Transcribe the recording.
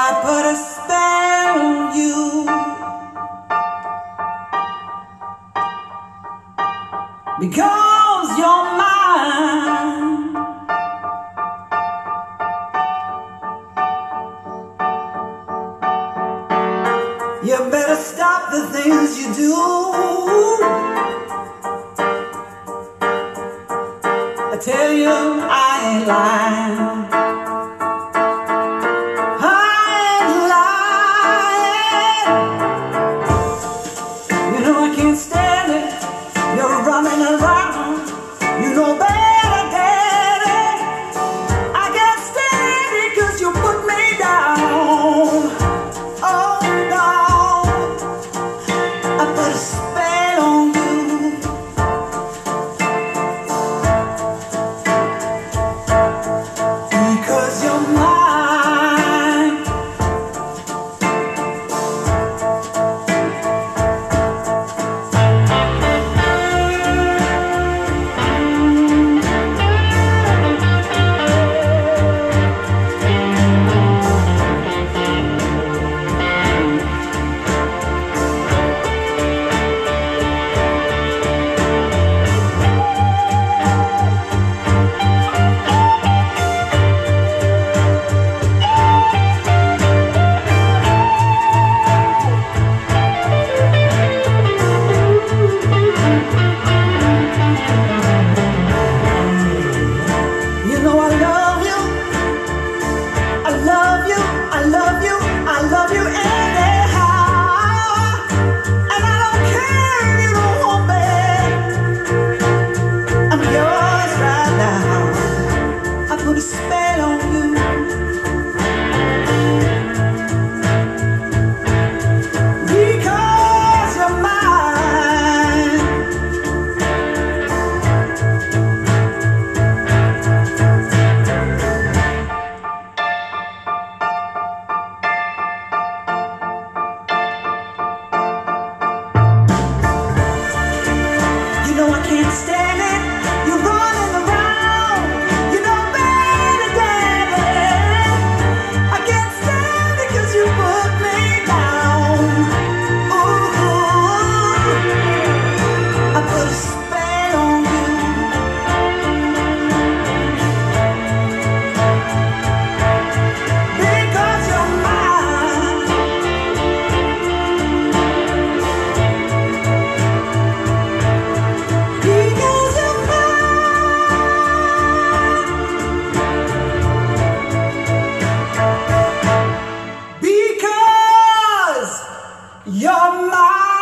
I put a spell on you because you're mine. You better stop the things you do. I tell you, I ain't lying. Running around, you know better, Daddy. I can't stand it 'cause you put me down. Oh no, I put a spell on you because you're mine. Put a spell on you because you're mine. You know I can't stand it. You're running around. You know better, Daddy. I can't stand it 'cause you put me down. Ooh, I put a spell on you because you're mine. Because you're mine. Because you're mine.